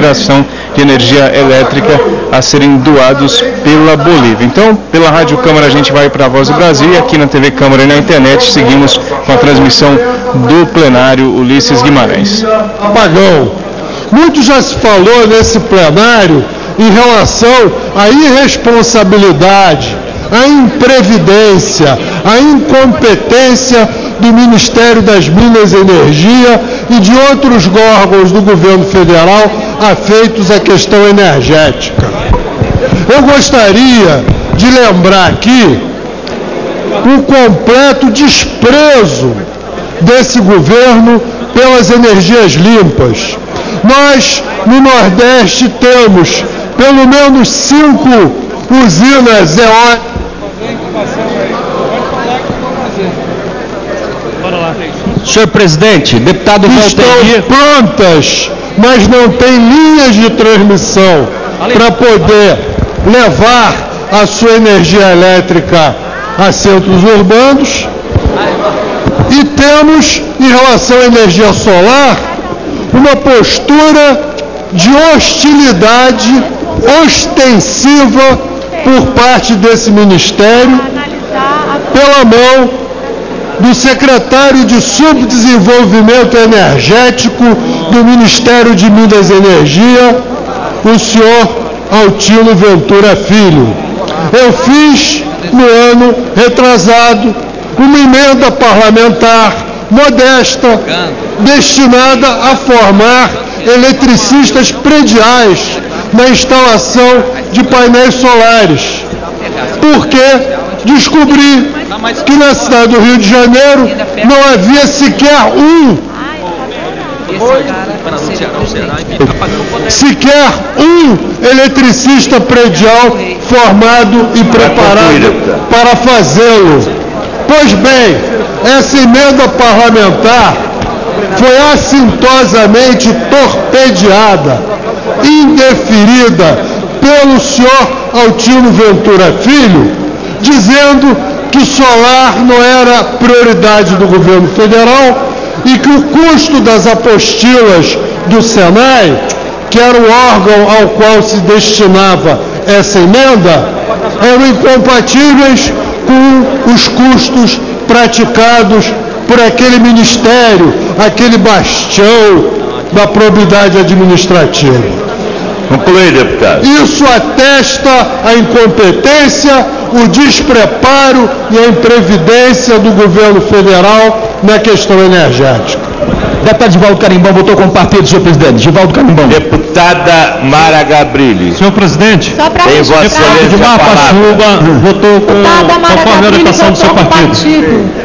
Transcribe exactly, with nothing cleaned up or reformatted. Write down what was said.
geração de energia elétrica a serem doados pela Bolívia. Então, pela Rádio Câmara a gente vai para a Voz do Brasil e aqui na T V Câmara e na internet seguimos com a transmissão do plenário Ulisses Guimarães. Apagão. Muito já se falou nesse plenário em relação à irresponsabilidade, à imprevidência, à incompetência do Ministério das Minas e Energia e de outros órgãos do governo federal afeitos à questão energética. Eu gostaria de lembrar aqui o completo desprezo desse governo pelas energias limpas. Nós, no Nordeste, temos pelo menos cinco usinas eólicas Senhor presidente, deputado que estão prontas, mas não tem linhas de transmissão para poder levar a sua energia elétrica a centros urbanos. E temos, em relação à energia solar, uma postura de hostilidade ostensiva por parte desse ministério, pela mão do secretário de Subdesenvolvimento Energético do Ministério de Minas e Energia, o senhor Altino Ventura Filho. Eu fiz, no ano retrasado, uma emenda parlamentar modesta, destinada a formar eletricistas prediais na instalação de painéis solares. Porque descobri que na cidade do Rio de Janeiro não havia sequer um, sequer um eletricista predial formado e preparado para fazê-lo. Pois bem, essa emenda parlamentar foi assintosamente torpedeada, indeferida pelo senhor Altino Ventura Filho, dizendo que o solar não era prioridade do governo federal e que o custo das apostilas do Senai, que era o órgão ao qual se destinava essa emenda, eram incompatíveis com os custos praticados por aquele ministério, aquele bastião da probidade administrativa. Conclui, deputado. Isso atesta a incompetência, o despreparo e a imprevidência do governo federal na questão energética. Deputado Givaldo Carimbão votou como partido, senhor presidente. Givaldo Carimbão. Deputada Mara Gabrilli. Senhor presidente, só para tem Vossa Excelência a palavra. votou com, conforme a orientação do seu partido.